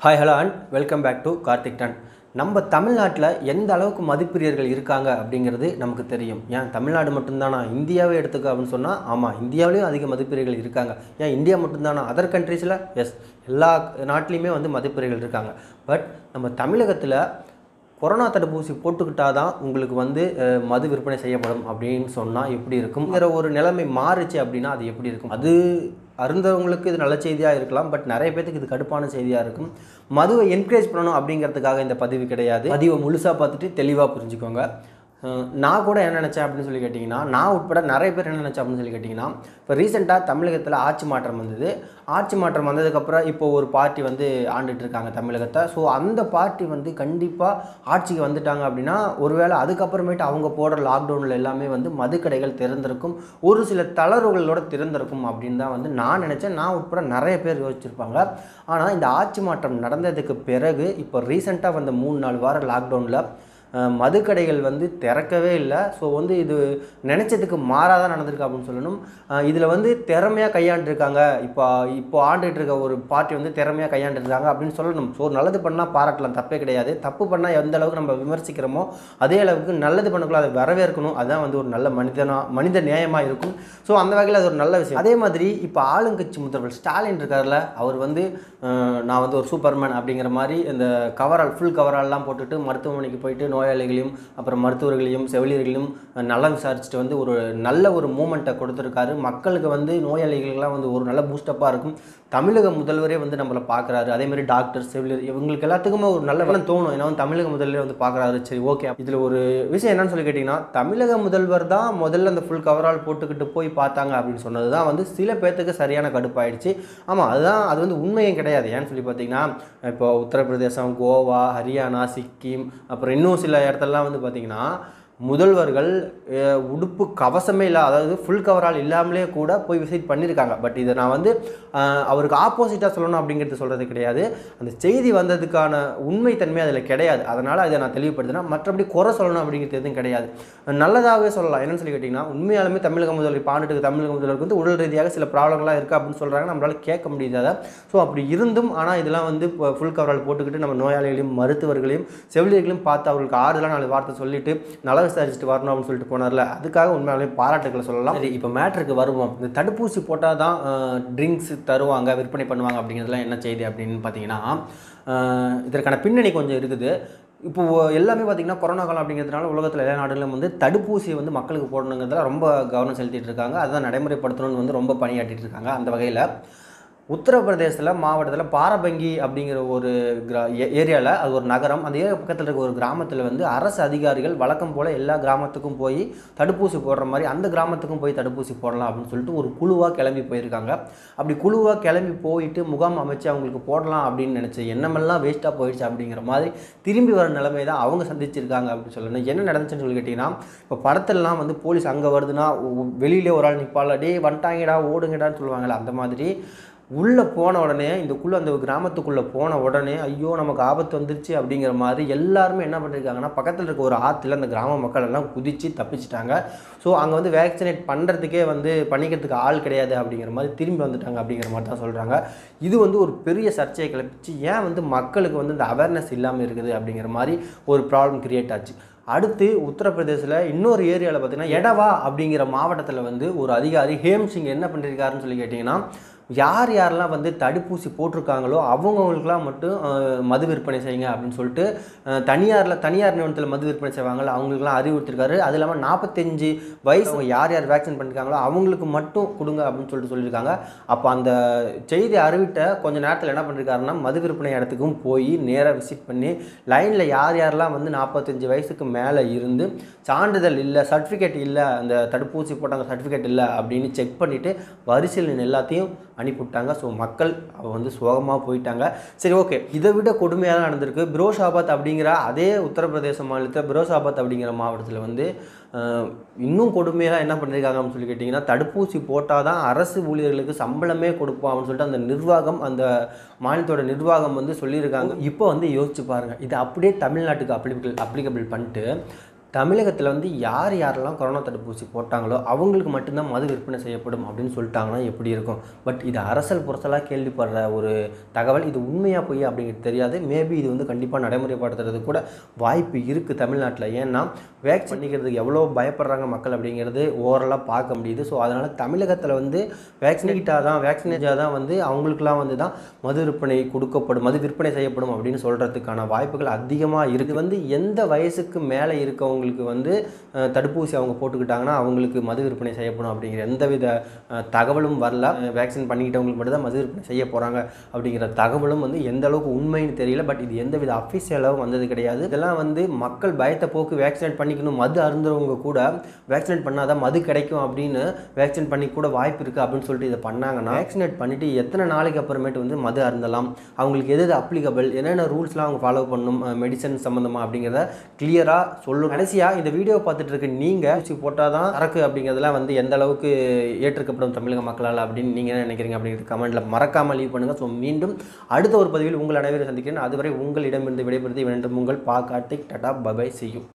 Hi hello and welcome back to Karthik டன். நம்ம தமிழ்நாட்டில் எந்த அளவுக்கு மதுப்பிரியர்கள் இருக்காங்க அப்படிங்கிறது நமக்கு தெரியும். ஏன் தமிழ்நாடு மட்டும்தானா, இந்தியாவே எடுத்துக்க அப்படின்னு சொன்னால் ஆமாம், இந்தியாவிலேயும் அதிக மதுப்பிரியர்கள் இருக்காங்க. ஏன் இந்தியா மட்டும்தானா, அதர் கண்ட்ரீஸில் எஸ், எல்லா நாட்டிலையுமே வந்து மதுப்பிரியர்கள் இருக்காங்க. பட் நம்ம தமிழகத்தில் கொரோனா தடுப்பூசி போட்டுக்கிட்டால் தான் உங்களுக்கு வந்து மது விற்பனை செய்யப்படும் அப்படின்னு சொன்னால் எப்படி இருக்கும்ங்கிற ஒரு நிலைமை மாறுச்சு அப்படின்னா அது எப்படி இருக்கும்? அது அருந்தவங்களுக்கு இது நல்ல செய்தியாக இருக்கலாம், பட் நிறைய பேருக்கு இது கடுப்பான செய்தியாக இருக்கும். மதுவை என்கரேஜ் பண்ணணும் அப்படிங்கிறதுக்காக இந்த பதிவு கிடையாது. பதிவை முழுசாக பார்த்துட்டு தெளிவாக புரிஞ்சுக்கோங்க. நான் கூட என்ன நினச்சேன் அப்படின்னு சொல்லி கேட்டிங்கன்னா, நான் உட்பட நிறைய பேர் என்ன நினச்சேன் அப்படின்னு சொல்லி கேட்டிங்கன்னா, இப்போ ரீசெண்டாக தமிழகத்தில் ஆட்சி மாற்றம் வந்தது. ஆட்சி மாற்றம் வந்ததுக்கப்புறம் இப்போ ஒரு பார்ட்டி வந்து ஆண்டுட்டு இருக்காங்க தமிழகத்தை. ஸோ அந்த பார்ட்டி வந்து கண்டிப்பாக ஆட்சிக்கு வந்துட்டாங்க அப்படின்னா ஒருவேளை அதுக்கப்புறமேட்டு அவங்க போடுற லாக்டவுனில் எல்லாமே வந்து மதுக்கடைகள் திறந்திருக்கும், ஒரு சில தளர்வுகளோட திறந்திருக்கும் அப்படின்னு தான் வந்து நான் நினச்சேன். நான் உட்பட நிறைய பேர் யோசிச்சிருப்பாங்க. ஆனால் இந்த ஆட்சி மாற்றம் நடந்ததுக்கு பிறகு இப்போ ரீசெண்டாக வந்த 3-4 வார லாக்டவுனில் மதுக்கடைகள் வந்து திறக்கவே இல்லை. ஸோ வந்து இது நினச்சதுக்கு மாறாதான் நடந்திருக்கு அப்படின்னு சொல்லணும். இதில் வந்து திறமையாக கையாண்டுருக்காங்க. இப்போ ஆண்டுகிட்டு இருக்க ஒரு பார்ட்டி வந்து திறமையாக கையாண்டுருக்காங்க அப்படின்னு சொல்லணும். ஸோ நல்லது பண்ணால் பாராட்டலாம், தப்பே கிடையாது. தப்பு பண்ணால் எந்த அளவுக்கு நம்ம விமர்சிக்கிறோமோ அதே அளவுக்கு நல்லது பண்ணக்குள்ள அதை வரவேற்கணும். அதுதான் வந்து ஒரு நல்ல மனித நேயமாக இருக்கும். ஸோ அந்த வகையில் அது ஒரு நல்ல விஷயம். அதே மாதிரி இப்போ ஆளுங்கட்சி முதல்வர் ஸ்டாலின் இருக்கார்ல, அவர் வந்து நான் வந்து ஒரு சூப்பர்மேன் அப்படிங்கிற மாதிரி இந்த ஃபுல் கவரால்லாம் போட்டுட்டு மருத்துவமனைக்கு போயிட்டு நோயாளிகளையும் அப்புறம் மருத்துவர்களையும் செவிலியர்களையும் நல்லா விசாரிச்சுட்டு வந்து ஒரு நல்ல ஒரு மூமெண்ட்டை கொடுத்துருக்காரு. மக்களுக்கு வந்து நோயாளிகளுக்கெல்லாம் வந்து ஒரு நல்ல பூஸ்டப்பாக இருக்கும். தமிழக முதல்வரே வந்து நம்மளை பார்க்குறாரு. அதேமாதிரி டாக்டர், செவிலியர் இவங்களுக்கு எல்லாத்துக்குமே ஒரு நல்ல வேலை தோணும். ஏன்னா வந்து தமிழக முதல்வரே வந்து பார்க்குறாரு. சரி, ஓகே. இதில் ஒரு விஷயம் என்னன்னு சொல்லி கேட்டிங்கன்னா, தமிழக முதல்வர் தான் முதல்ல அந்த ஃபுல் கவரால் போட்டுக்கிட்டு போய் பார்த்தாங்க அப்படின்னு சொன்னது தான் வந்து சில பேர்த்துக்கு சரியான கடுப்பாயிடுச்சு. ஆமாம், அது வந்து உண்மையும் கிடையாது. ஏன்னு சொல்லி பார்த்தீங்கன்னா, இப்போ உத்தரப்பிரதேசம், கோவா, ஹரியானா, சிக்கிம், அப்புறம் இன்னும் சில இடத்துலலாம் வந்து பார்த்திங்கன்னா முதல்வர்கள் உடுப்பு கவசமே இல்லை, அதாவது ஃபுல் கவரால் இல்லாமலே கூட போய் விசிட் பண்ணியிருக்காங்க. பட் இதை நான் வந்து அவருக்கு ஆப்போசிட்டாக சொல்லணும் அப்படிங்கிறது சொல்கிறது கிடையாது. அந்த செய்தி வந்ததுக்கான உண்மைத்தன்மை அதில் கிடையாது. அதனால் அதை நான் தெளிவுபடுத்தினா, மற்றபடி குறை சொல்லணும் அப்படிங்கிறது எதுவும் கிடையாது. நல்லதாகவே சொல்லலாம். என்னென்னு சொல்லி கேட்டிங்கன்னா, உண்மையாலுமே தமிழக முதல்வர் பாண்டுட்டு தமிழக முதல்வருக்கு வந்து உடல் ரீதியாக சில ப்ராப்ளம்லாம் இருக்குது அப்படின்னு சொல்கிறாங்க. நம்மளால் கேட்க முடியாத. ஸோ அப்படி இருந்தும் ஆனால் இதெல்லாம் வந்து இப்போ ஃபுல் கவரால் போட்டுக்கிட்டு நம்ம நோயாளிகளையும் மருத்துவர்களையும் செவிலியர்களையும் பார்த்து அவர்களுக்கு ஆறுதலாக 4 வார்த்தை சொல்லிட்டு நல்லா விசாரிச்சுட்டு வரணும் அப்படின்னு சொல்லிட்டு போனார்ல, அதுக்காக உண்மையாலுமே பாராட்டுக்களை சொல்லலாம். சரி, இப்போ மேட்ருக்கு வருவோம். இந்த தடுப்பூசி போட்டால் தான் ட்ரிங்க்ஸ் தருவாங்க, விற்பனை பண்ணுவாங்க அப்படிங்கிறதுலாம் என்ன செய்தி அப்படின்னு பார்த்தீங்கன்னா, இதற்கான பின்னணி கொஞ்சம் இருக்குது. இப்போது எல்லாமே பார்த்திங்கன்னா கொரோனா காலம் அப்படிங்கிறதுனால உலகத்தில் எல்லா நாடுகளும் வந்து தடுப்பூசியை வந்து மக்களுக்கு போடணுங்கிறதுல ரொம்ப கவனம் செலுத்திட்டு இருக்காங்க. அதுதான் நடைமுறைப்படுத்தணும்னு வந்து ரொம்ப பணியாற்றிட்டு இருக்காங்க. அந்த வகையில் உத்தரப்பிரதேசத்தில் மாவட்டத்தில் பாரபங்கி அப்படிங்கிற ஒரு ஏரியாவில், அது ஒரு நகரம், அந்த ஏரியா பக்கத்தில் இருக்க ஒரு கிராமத்தில் வந்து அரசு அதிகாரிகள் வழக்கம் போல் எல்லா கிராமத்துக்கும் போய் தடுப்பூசி போடுற மாதிரி அந்த கிராமத்துக்கும் போய் தடுப்பூசி போடலாம் அப்படின்னு சொல்லிட்டு ஒரு குழுவாக கிளம்பி போயிருக்காங்க. அப்படி குழுவாக கிளம்பி போயிட்டு முகாம் அமைச்சு அவங்களுக்கு போடலாம் அப்படின்னு நினச்சி எண்ணமெல்லாம் வேஸ்ட்டாக போயிடுச்சு அப்படிங்கிற மாதிரி திரும்பி வர நிலைமை தான் அவங்க சந்திச்சிருக்காங்க அப்படின்னு சொல்லணும். என்ன நடந்துச்சுன்னு சொல்லி கேட்டிங்கன்னா, இப்போ படத்திலலாம் வந்து போலீஸ் அங்கே வருதுன்னா வெளியிலே ஒரு ஆள் நிற்பாள், டே வந்துட்டாங்கடா ஓடுங்கடான்னு சொல்லுவாங்கள்ல, அந்த மாதிரி உள்ளே போன உடனே அந்த கிராமத்துக்குள்ளே போன உடனே ஐயோ நமக்கு ஆபத்து வந்துருச்சு அப்படிங்கிற மாதிரி எல்லாருமே என்ன பண்ணியிருக்காங்கன்னா, பக்கத்தில் இருக்க ஒரு ஆற்றுல அந்த கிராம மக்கள் எல்லாம் குதித்து தப்பிச்சிட்டாங்க. ஸோ அங்கே வந்து வேக்சினேட் பண்ணுறதுக்கே வந்து பண்ணிக்கிறதுக்கு ஆள் கிடையாது அப்படிங்கிற மாதிரி திரும்பி வந்துட்டாங்க அப்படிங்கிற மாதிரி தான் சொல்கிறாங்க. இது வந்து ஒரு பெரிய சர்ச்சையை கிளப்பிச்சு. ஏன் வந்து மக்களுக்கு வந்து இந்த அவேர்னஸ் இல்லாமல் இருக்குது அப்படிங்கிற மாதிரி ஒரு ப்ராப்ளம் கிரியேட் ஆச்சு. அடுத்து உத்தரப்பிரதேசில் இன்னொரு ஏரியாவில் பார்த்திங்கன்னா எடவா அப்படிங்கிற மாவட்டத்தில் வந்து ஒரு அதிகாரி ஹேம் சிங் என்ன பண்ணியிருக்காருன்னு சொல்லி கேட்டிங்கன்னா, யாரெல்லாம் வந்து தடுப்பூசி போட்டிருக்காங்களோ அவங்களுக்கெல்லாம் மட்டும் மது விற்பனை செய்யுங்க அப்படின்னு சொல்லிட்டு தனியார் நிறுவனத்தில் மது விற்பனை செய்வாங்களோ அவங்களுக்குலாம் அறிவுறுத்திருக்காரு. அது இல்லாமல் 45 வயசு யார் வேக்சின் பண்ணியிருக்காங்களோ அவங்களுக்கு மட்டும் கொடுங்க அப்படின்னு சொல்லியிருக்காங்க. அப்போ அந்த செய்தி அறிவிட்ட கொஞ்சம் நேரத்தில் என்ன பண்ணியிருக்காருன்னா, மது விற்பனை இடத்துக்கும் போய் நேராக விசிட் பண்ணி லைனில் யாரெல்லாம் வந்து 45 வயசுக்கு மேலே இருந்து சான்றிதழ் இல்லை, சர்டிஃபிகேட் இல்லை, அந்த தடுப்பூசி போட்டாங்க சர்டிஃபிகேட் இல்லை அப்படின்னு செக் பண்ணிவிட்டு வரிசையில் எல்லாத்தையும் அனுப்பிவிட்டாங்க. ஸோ மக்கள் வந்து சோகமாக போயிட்டாங்க. சரி, ஓகே. இதை விட கொடுமையாக தான் நடந்திருக்கு. பிரோஷாபாத் அப்படிங்கிற அதே உத்தரப்பிரதேச மாநிலத்தில் பிரோஷாபாத் அப்படிங்கிற மாவட்டத்தில் வந்து இன்னும் கொடுமையாக என்ன பண்ணியிருக்காங்க அப்படின்னு சொல்லி கேட்டிங்கன்னா, தடுப்பூசி போட்டால் தான் அரசு ஊழியர்களுக்கு சம்பளமே கொடுப்போம் அப்படின்னு சொல்லிட்டு அந்த நிர்வாகம், அந்த மாநிலத்தோட நிர்வாகம் வந்து சொல்லியிருக்காங்க. இப்போ வந்து யோசிச்சு பாருங்கள், இது அப்படியே தமிழ்நாட்டுக்கு அப்ளிகபிள் பண்ணிட்டு தமிழகத்தில் வந்து யார் யாரெல்லாம் கொரோனா தடுப்பூசி போட்டாங்களோ அவங்களுக்கு மட்டும்தான் மது விற்பனை செய்யப்படும் அப்படின்னு சொல்லிட்டாங்கன்னா எப்படி இருக்கும்? பட் இது அரசல் புரசலாக கேள்விப்படுற ஒரு தகவல். இது உண்மையாக போய் அப்படிங்கிறது தெரியாது. மேபி இது வந்து கண்டிப்பாக நடைமுறைப்படுத்துறது கூட வாய்ப்பு இருக்குது தமிழ்நாட்டில். ஏன்னா வேக்சின் பண்ணிக்கிறதுக்கு எவ்வளோ பயப்படுறாங்க மக்கள் அப்படிங்கிறது ஓவரலாக பார்க்க முடியுது. ஸோ அதனால் தமிழகத்தில் வந்து வேக்சினேட்டாக தான் வந்து அவங்களுக்குலாம் வந்து தான் மது விற்பனை செய்யப்படும் அப்படின்னு சொல்கிறதுக்கான வாய்ப்புகள் அதிகமாக இருக்குது. வந்து எந்த வயசுக்கு மேலே இருக்கவங்களுக்கு வந்து தடுப்பூசி அவங்க போட்டுக்கிட்டாங்கன்னா அவங்களுக்கு மது விற்பனை செய்யப்படும் அப்படிங்கிற எந்தவித தகவலும் வரல. வேக்சின் பண்ணிக்கிட்டவங்களுக்கு மட்டும் தான் மது விற்பனை செய்ய போகிறாங்க அப்படிங்கிற தகவலும் வந்து எந்த அளவுக்கு உண்மைன்னு தெரியல. பட் இது எந்தவித அஃபிஷியலாகவும் வந்தது கிடையாது. இதெல்லாம் வந்து மக்கள் பயத்தை போக்கு வேக்சினேட் பண்ணிக்கணும், மது அருந்துறவங்க கூட வேக்சினேட் பண்ணாதான் மது கிடைக்கும் அப்படின்னு வேக்சின் பண்ணி கூட வாய்ப்பு இருக்குது அப்படின்னு சொல்லிட்டு இதை பண்ணாங்கன்னா வேக்சினேட் பண்ணிவிட்டு எத்தனை நாளைக்கு அப்புறமேட்டு வந்து மது அருந்தலாம், அவங்களுக்கு எது அப்ளிகபிள், என்னென்ன ரூல்ஸ்லாம் அவங்க ஃபாலோ பண்ணணும் மெடிசன் சம்மந்தமாக அப்படிங்கிறத கிளியராக சொல்லணும். கடைசியாக இந்த வீடியோ பார்த்துட்டு இருக்க நீங்கள் ஊசி போட்டால் தான் சரக்கு அப்படிங்கிறதுலாம் வந்து எந்த அளவுக்கு ஏற்றுக்கப்படும் தமிழக மக்களால் அப்படின்னு நீங்கள் என்ன நினைக்கிறீங்க அப்படிங்கிறது கமெண்ட்டில் மறக்காமல் லீவ் பண்ணுங்கள். ஸோ மீண்டும் அடுத்த ஒரு பதிவில் உங்கள் அனைவரும் சந்திக்கிறேன். அதுவரை உங்களிடமிருந்து விடைபெறுவது வேண்டும் உங்கள் Karthik. Tata bye bye, see you.